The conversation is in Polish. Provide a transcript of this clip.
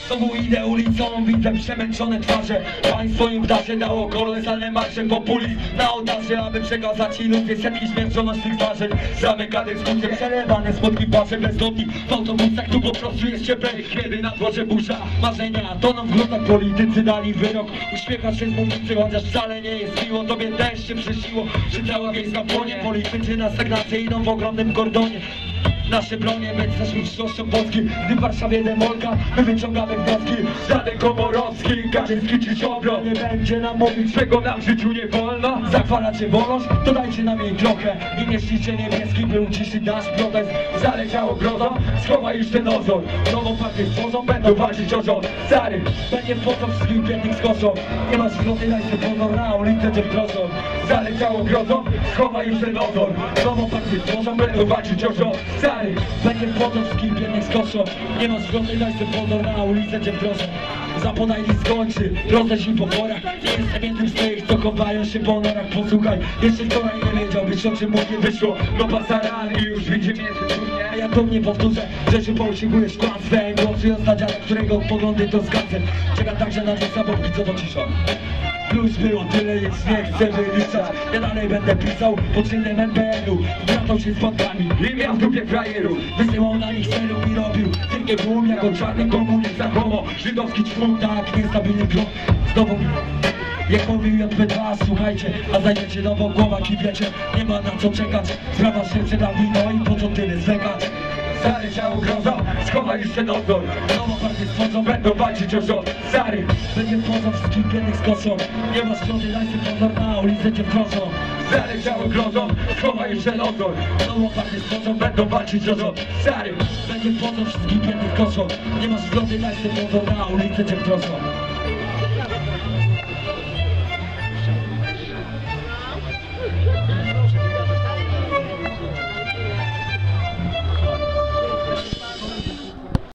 Znowu idę ulicą, widzę przemęczone twarze. Państwo im w darze dało kolosalne marsze. Populizm na ołtarze, aby przekazać iluzję setki śmiercionośnych zdarzeń. Zamyka dyskusje, przelewane smutki płacze bezdomni. W autobusach tu po prostu jest cieplej, kiedy na dworze burza. Marzenia toną w gruzach, politycy dali wyrok. Uśmiechasz się z mównicy, chociaż wcale nie jest miło. Tobie też się przysiło, że cała wiejska płonie. Politycy na stagnację idą w ogromnym kordonie. Nasze bronie być za szybkością Polski. Gdy w Warszawie demolka, my wyciągamy wnioski. Żaden Komorowski, Kaczyński czy Ziobro nie będzie nam mówić, czego nam w życiu nie wolno. Zachwalacie wolność, to dajcie nam jej trochę. I nie ślicie niebieski, by uciszyć nasz protest. Zaleciało grozą, schowaj już ten ozor. Nową partię stworzą, będą walczyć o rząd. Stary, będzie wchodzą wszystkich biednych z koszą. Nie masz wroty, daj sobie pozor na ulicę, gdzie wdrożą. Zaleciało grozą, schowaj już ten ozor. Nową partię stworzą, będą walczyć o rząd. Stary, będzie wchodzą wszystkich biednych z koszą. Nie masz wroty, daj sobie pozor na ulicę, gdzie wdrożą. Zapodaj list kończy, rozleź mi po porach. Nie jestem jednym z tych, co chowają się po norach. Posłuchaj, jeszcze wczoraj nie wiedziałbyś, o czym mówię wyszło. No pasarany już widzi mnie, a ja to nie powtórzę, że się posiłkujesz kłamstwem. Głosując na dziada, którego poglądy to zgadzam. Czekam także na zabawki, co to cisza. Plus było tyle, nic nie chcę wyliczać. Ja dalej będę pisał pod szyldem NPN-u. Bratał się z bankami i miał w dupie frajerów. Wysyłał na nich celów i robił tylko boom jako czarny komunizm za homo. Żydowski czwór, tak, niestabilny krok. Znowu jak mówił JP2, słuchajcie, a znajdziecie nową głowę i wiecie, nie ma na co czekać. Sprawa się przeda wino i po co tyle zwlekać. Zaleciało grozą, schowaj już ten odbór. Nową partię stworzą, będą walczyć o rząd. Stary, będzie wchodzą wszystkich biednych z koszą. Nie ma szkody, daj sobie pozor na ulicę, cię proszą. Zaleciało grozą, schowaj już ten odbór. Nową partię stworzą, będą walczyć o rząd. Stary, będzie wchodzą wszystkich biednych koszą. Nie ma szkody, daj sobie pozor na ulicę, cię proszą.